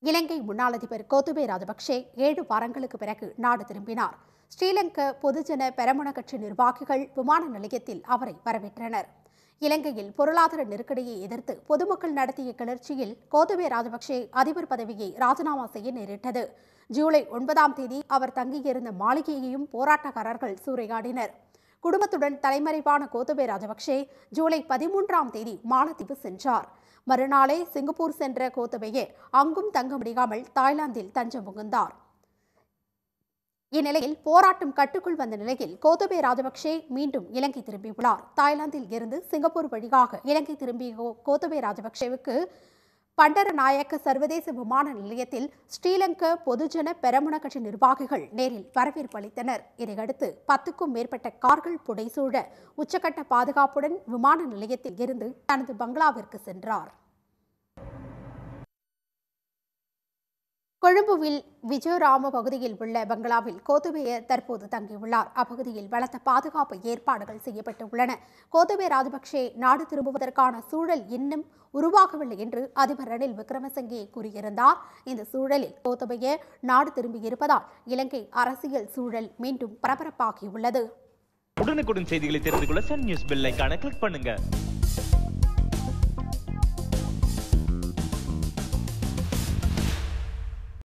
இலங்கை முன்னாள் அதிபர் கோத்தபய ராஜபக்சே 7 வாரங்களுக்கு பிறகு நாடு திரும்பினார். ஸ்ரீலங்கா பொதுஜன பெரமுன கட்சி நிர்வாகிகள் விமான நிலையத்தில் அவரை வரவேற்றனர். இலங்கையில் பொருளாதார நெருக்கடியை எதிர்த்து பொதுமக்கள் நடத்திய கிளர்ச்சியில் கோத்தபய ராஜபக்சே அதிபர் பதவியை ராஜினாமா செய்ய நேரிட்டது. ஜூலை 9ஆம் தேதி அவர் தங்கியிருந்த மாளிகையையும் போராட்டக்காரர்கள் சூறையாடினர். குடும்பத்துடன் தலைமறைவான கோத்தபய ராஜபக்சே ஜூலை 13ஆம் தேதி மாலத்தீவு சென்றார். மறுநாளே சிங்கப்பூர் சென்ற கோத்தபய அங்கும் தங்க முடியாமல் தாய்லாந்தில் தஞ்சம் புகுந்தார். இந்நிலையில் போராட்டம் கட்டுக்குள் வந்த நிலையில் கோத்தபய ராஜபக்சே மீண்டும் இலங்கை திரும்பியுள்ளார். தாய்லாந்தில் இருந்து சிங்கப்பூர் வழியாக இலங்கை திரும்பிய கோத்தபய ராஜபக்சேவுக்கு பண்டரநாயக்க சர்வதேச விமான நிலையத்தில் ஸ்ரீலங்கா பொதுஜன பெரமுன கட்சி நிர்வாகிகள் நேரில் வரவேற்பு அளித்தனர். இதையடுத்து 10க்கும் மேற்பட்ட கார்கள் புடைசூழ உச்சக்கட்ட பாதுகாப்புடன் விமான நிலையத்தில் இருந்து தனது பங்களாவிற்கு சென்றார். கொழும்புவில் விஜயராம பகுதியில் உள்ள பங்களாவில் கோத்தபய தற்போது தங்கியுள்ளார். அப்பகுதியில் பலத்த பாதுகாப்பு ஏற்பாடுகள் செய்யப்பட்டுள்ளன. கோத்தபய ராஜபக்சே நாடு திரும்புவதற்கான சூழல் இன்னும் உருவாகவில்லை என்று அதிபர் ரணில் விக்ரமசிங்கே கூறியிருந்தார். இந்த சூழலில் கோத்தபய நாடு திரும்பியிருப்பதால் இலங்கை அரசியல் சூழல் மீண்டும் பரபரப்பாகியுள்ளது. உடனுக்குடன் செய்திகளை தெரிந்து கொள்ள சன் நியூஸ் பெல் ஐகானை கிளிக் பண்ணுங்க.